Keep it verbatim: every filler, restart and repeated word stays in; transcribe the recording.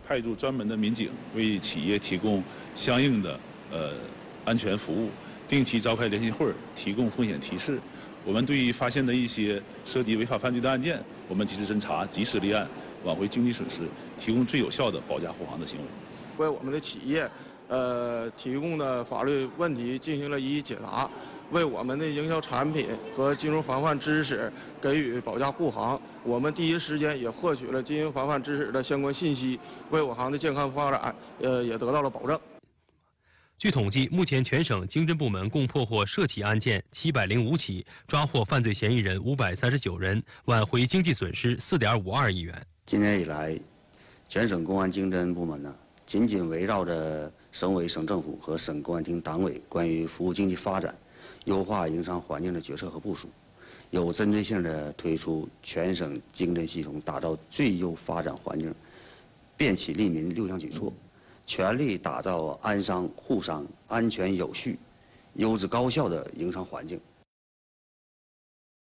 派驻专门的民警为企业提供相应的呃安全服务，定期召开联席会，提供风险提示。我们对于发现的一些涉及违法犯罪的案件，我们及时侦查、及时立案，挽回经济损失，提供最有效的保驾护航的行为。 为我们的企业，呃，提供的法律问题进行了一一解答，为我们的营销产品和金融防范知识给予保驾护航。我们第一时间也获取了金融防范知识的相关信息，为我行的健康发展，呃，也得到了保证。 据统计，目前全省经侦部门共破获涉企案件七百零五起，抓获犯罪嫌疑人五百三十九人，挽回经济损失四点五二亿元。 今年以来，全省公安经侦部门呢，紧紧围绕着省委、省政府和省公安厅党委关于服务经济发展、优化营商环境的决策和部署，有针对性地推出全省经侦系统打造最优发展环境、便企利民六项举措。全力打造安商、沪商安全有序、优质高效的营商环境。